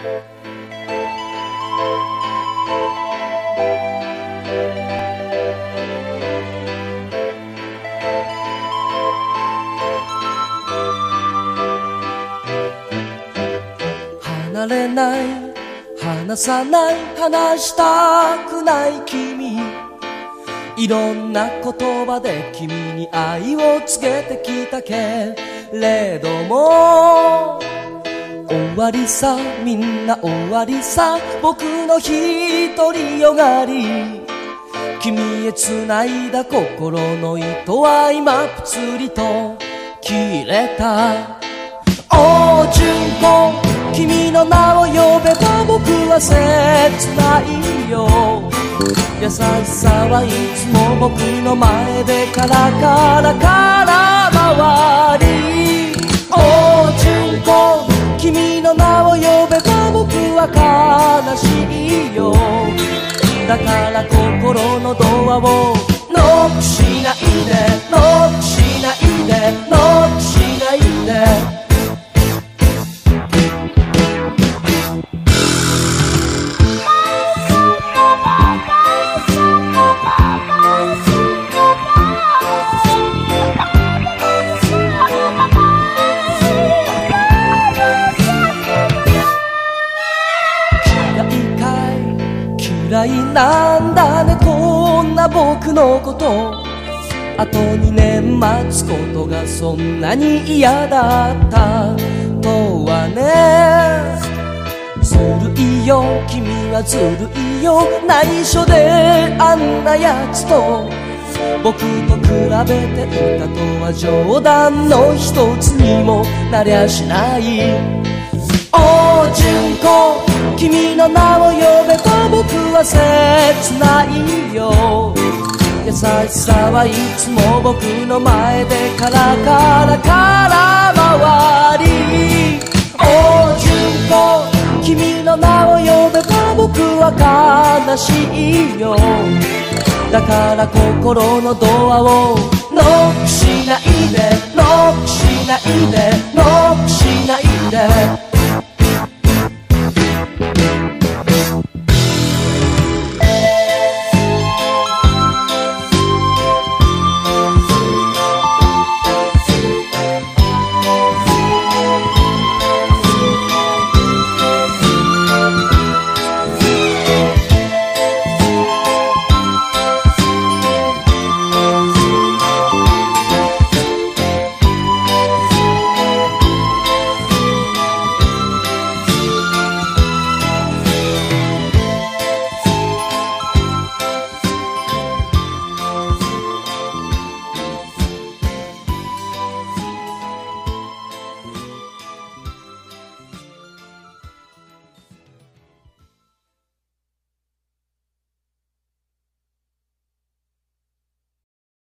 離れない離さない話したくない君、いろんな言葉で君に愛を告げてきたけれども、終わりさ、みんな終わりさ、僕の独りよがり、君へ繋いだ心の糸は今ぷつりと切れた。お純子、君の名を呼べば僕は切ないよ。優しさはいつも僕の前でカラカラから回り、お純子、君の名を呼べば僕は悲しいよ。だから心のドアをノックしないで、ノックしないで、ノックしないで。嫌いなんだね、こんな僕のこと。あと2年待つことがそんなに嫌だったとはね。ずるいよ、君はずるいよ、内緒であんなやつと僕と比べていたとは冗談の一つにもなりゃしない。お純子、君の名を呼べば僕は切ないよ。優しさはいつも僕の前でカラカラから回り、お純子、君の名を呼べば僕は悲しいよ。だから心のドアをノックしないで、ノックしないで、ノックしないで。